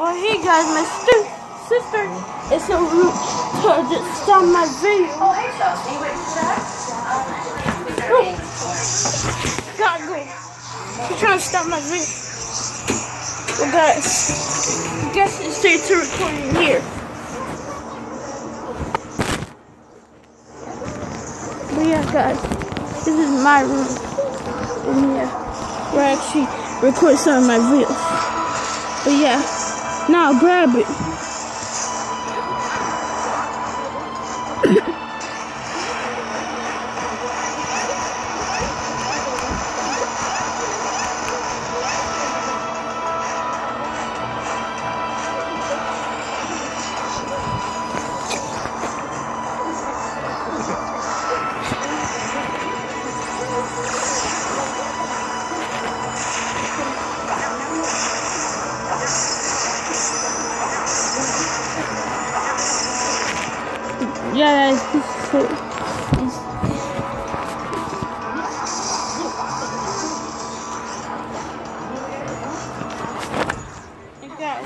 Well, hey guys, my sister is so rude to just stop my video. Oh, hey, Chelsea. Wait for that? Gotta go. She's trying to stop my video. Well, guys, I guess it stays to recording here. But yeah, guys, this is my room. And yeah, where I actually record some of my videos. But yeah, now grab it. Yeah, guys, this is so. Hey guys.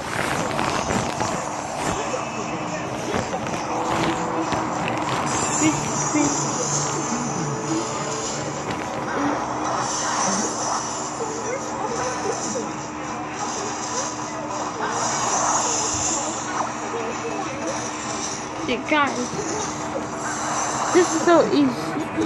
Yeah, guys, this is so easy.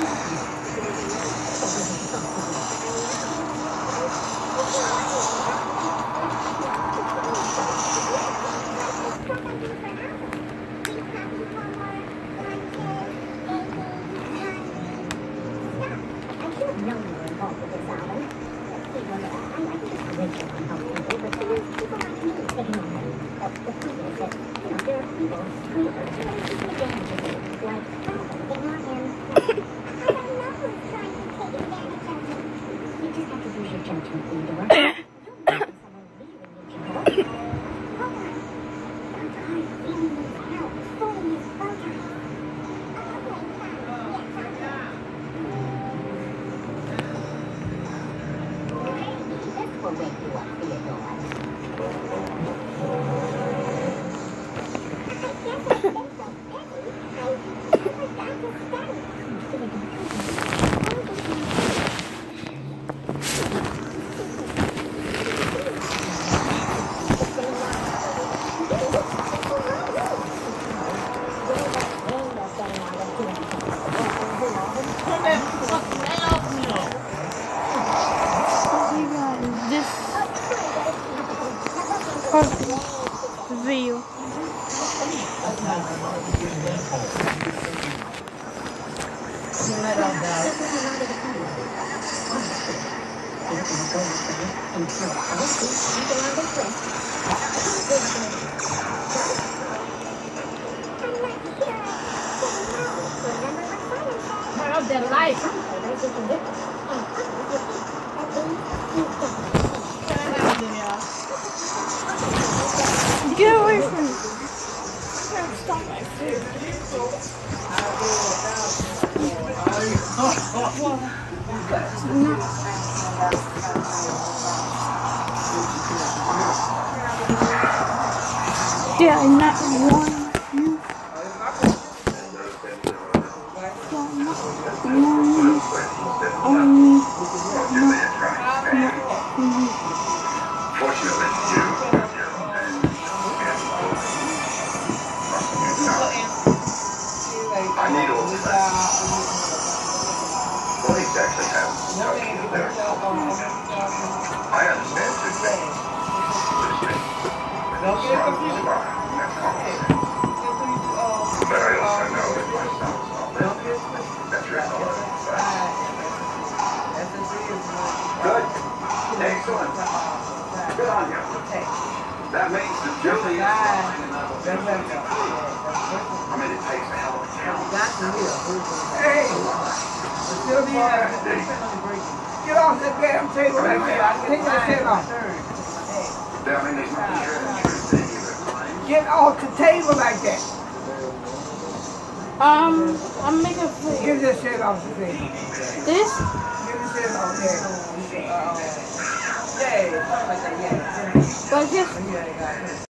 Video. Turn off that light. Get away from me. Stop my food. Did I not warn you? I need all this. What exactly happened? I understand two things. Listening. Don't get confused. But I also know that my son's not listening. That's written all over the side. Good. Excellent. Good on you. That means the jury is lying. I mean, it takes a hell of a talent. Hey! Get off that damn table right there. Take that shit off. I mean, there's nothing sure than truth in either. Get off the table like that. I'm making food. Get this shit off the table. This? Get this shit off there. But just